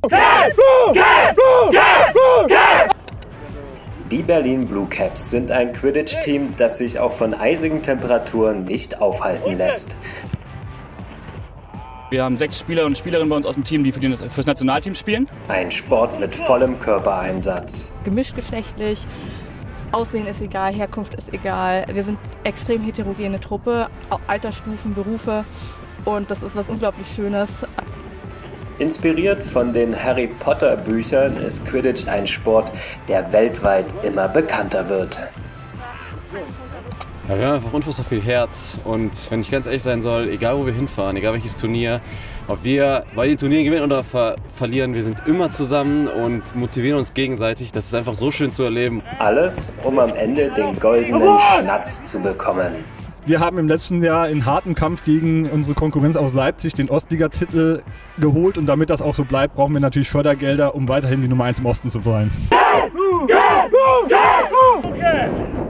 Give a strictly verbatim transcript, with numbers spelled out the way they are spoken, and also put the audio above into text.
Die Berlin Blue Caps sind ein Quidditch-Team, das sich auch von eisigen Temperaturen nicht aufhalten lässt. Wir haben sechs Spieler und Spielerinnen bei uns aus dem Team, die für das Nationalteam spielen. Ein Sport mit vollem Körpereinsatz. Gemischtgeschlechtlich, Aussehen ist egal, Herkunft ist egal. Wir sind extrem heterogene Truppe, Altersstufen, Berufe und das ist was unglaublich Schönes. Inspiriert von den Harry Potter Büchern ist Quidditch ein Sport, der weltweit immer bekannter wird. Ja, wir haben einfach unfassbar viel Herz und wenn ich ganz ehrlich sein soll, egal wo wir hinfahren, egal welches Turnier, ob wir bei den Turnieren gewinnen oder ver verlieren, wir sind immer zusammen und motivieren uns gegenseitig. Das ist einfach so schön zu erleben. Alles, um am Ende den goldenen Schnatz zu bekommen. Wir haben im letzten Jahr in hartem Kampf gegen unsere Konkurrenz aus Leipzig den Ostligatitel geholt und damit das auch so bleibt, brauchen wir natürlich Fördergelder, um weiterhin die Nummer eins im Osten zu sein.